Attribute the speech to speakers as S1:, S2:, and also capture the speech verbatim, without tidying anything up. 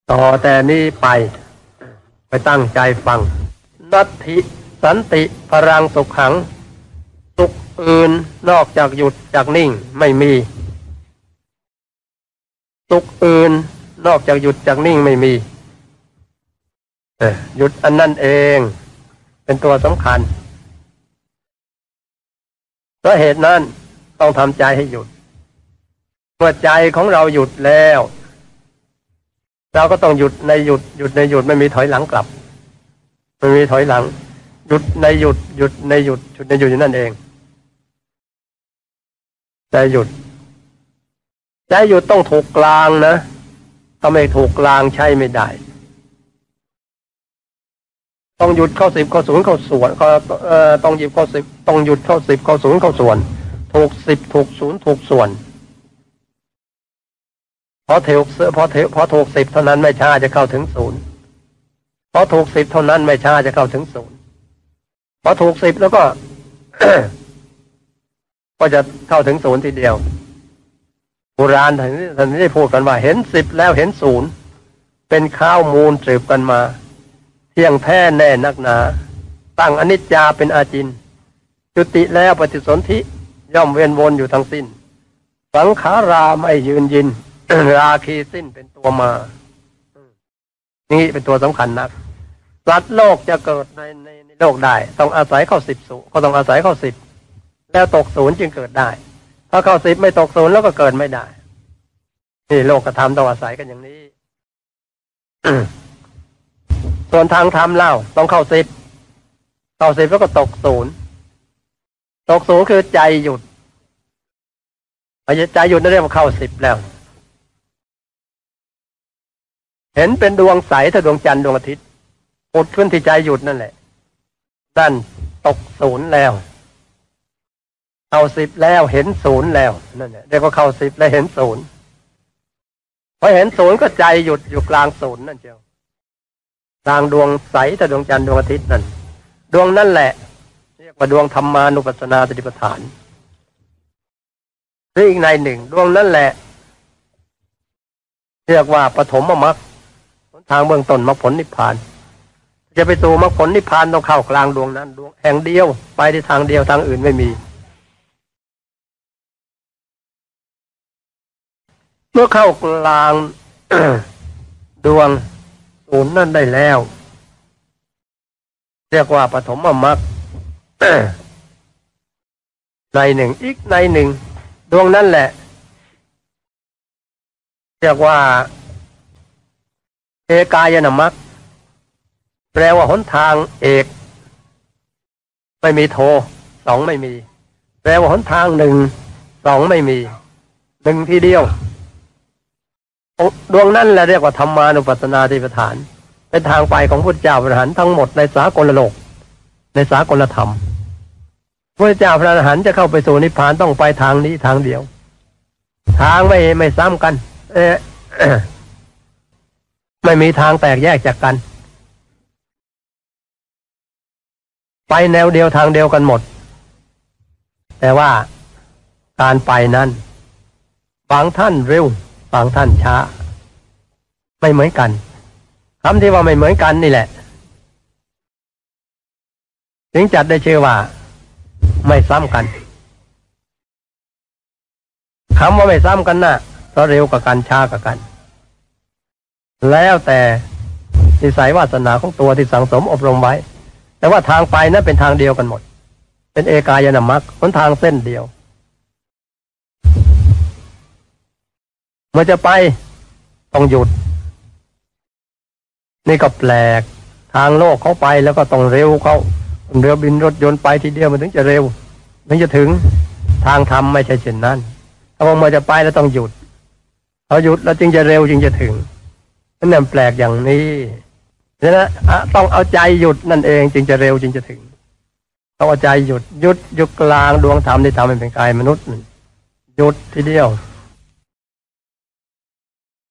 S1: ต่อแต่นี้ไปไปตั้งใจฟังนัตถิสันติพรังสุขขังสุขอื่นนอกจากหยุดจากนิ่งไม่มีสุขอื่นนอกจากหยุดจากนิ่งไม่มีหยุดอันนั่นเองเป็นตัวสำคัญเพราะเหตุนั้นต้องทำใจให้หยุดเมื่อใจของเราหยุดแล้วเราก็ต้องหยุดในหยุดหยุดในหยุดไม่มีถอยหลังกลับไม่มีถอยหลังหยุดในหยุดหยุดในหยุดหยุดในหยุดอยู่นั่นเองใจหยุดใจหยุดต้องถูกกลางนะถ้าไม่ถูกกลางใช้ไม่ได้ต้องหยุดเข้าสิบเข้าศูนย์เข้าส่วนก็เอ่อต้องหยุดเข้าสิบต้องหยุดเข้าสิบเข้าศูนย์เข้าส่วนถูกสิบถูกศูนย์ถูกส่วนพอถูกพอถูกพอถูกสิบเท่านั้นไม่ช้าจะเข้าถึงศูนย์พอถูกสิบเท่านั้นไม่ช้าจะเข้าถึงศูนย์พอถูกสิบแล้วก็ ก็จะเข้าถึงศูนย์ทีเดียวโบราณท่านท่านได้พูดกันว่าเห็นสิบแล้วเห็นศูนย์เป็นข้าวมูลสืบกันมาเที่ยงแท้แน่นักหนาตั้งอนิจจาเป็นอาจินจุติแล้วปฏิสนธิย่อมเวียนวนอยู่ทั้งสิ้นสังขาราไม่ยืนยิน ราคีสิ้นเป็นตัวมานี่เป็นตัวสำคัญนักสัตว์โลกจะเกิดในในในโลกได้ต้องอาศัยเข้าสิบสูก็ต้องอาศัยเข้าสิบแล้วตกศูนย์จึงเกิดได้ถ้าเข้าสิบไม่ตกศูนย์แล้วก็เกิดไม่ได้นี่โลกธรรมต้องอาศัยกันอย่างนี้ ส่วนทางธรรมเล่าต้องเข้าสิบเข้าสิบแล้วก็ตกศูนย์ตกศูนย์คือใจหยุดพอใจหยุดนั่นเรียกว่าเข้าสิบแล้วเห็นเป็นดวงใสถ้าดวงจันทร์ดวงอาทิตย์ปุดขึ้นที่ใจหยุดนั่นแหละนั่นตกศูนย์แล้วเข้าสิบแล้วเห็นศูนย์แล้วนั่นแหละเรียกว่าเข้าสิบแล้วเห็นศูนย์พอเห็นศูนย์ก็ใจหยุดอยู่กลางศูนย์นั่นเจ้ากลางดวงใสถ้าดวงจันทร์ดวงอาทิตย์นั่นดวงนั่นแหละเรียกว่าดวงธรรมานุปัสสนาสติปัฏฐานหรืออีกในหนึ่งดวงนั่นแหละเรียกว่าปฐมมรรคทางเบื้องต้นมรรคผลนิพพานจะไปสู่มรรคผลนิพพานต้องเข้ากลางดวงนั้นดวงแห่งเดียวไปในทางเดียวทางอื่นไม่มีเมื่อเข้ากลาง ดวงศูนย์นั่นได้แล้วเรียกว่าปฐมมรรค ในหนึ่งอีกในหนึ่งดวงนั่นแหละเรียกว่าเอกายนมรรคแปลว่าหนทางเอกไม่มีโทสองไม่มีแปลว่าหนทางหนึ่งสองไม่มีหนึ่งทีเดียวดวงนั้นแหละเรียกว่าธรรมานุปัสสนาสติปัฏฐานเป็นทางไปของพุทธเจ้าพระอรหันต์ทั้งหมดในสากลโลกในสากลธรรมพระเจ้าพระอรหันต์จะเข้าไปสู่นิพพานต้องไปทางนี้ทางเดียวทางไม่ไม่ซ้ำกันเอ ไม่มีทางแตกแยกจากกันไปแนวเดียวทางเดียวกันหมดแต่ว่าการไปนั้นบางท่านเร็วบางท่านช้าไม่เหมือนกันคำที่ว่าไม่เหมือนกันนี่แหละถึงจัดได้ชื่อว่าไม่ซ้ำกันคำว่าไม่ซ้ำกันน่ะเพราะเร็วกับกันช้ากับกันแล้วแต่นิสัยวาสนาของตัวที่สังสมอบรมไว้แต่ว่าทางไปนั้นเป็นทางเดียวกันหมดเป็นเอกายนมรรคหนทางเส้นเดียวเมื่อจะไปต้องหยุดนี่ก็แปลกทางโลกเขาไปแล้วก็ต้องเร็วเขาเรือบินรถยนต์ไปทีเดียวมันถึงจะเร็วถึงจะถึงทางธรรมไม่ใช่เช่นนั้นถ้าว่าเมื่อจะไปแล้วต้องหยุดพอหยุดแล้วจึงจะเร็วจึงจะถึงนั่นแปลกอย่างนี้ฉะนั้นต้องเอาใจหยุดนั่นเองจึงจะเร็วจึงจะถึงต้องเอาใจหยุดหยุดอยู่กลางดวงธรรมที่ทำให้เป็นกายมนุษย์หยุดทีเดียว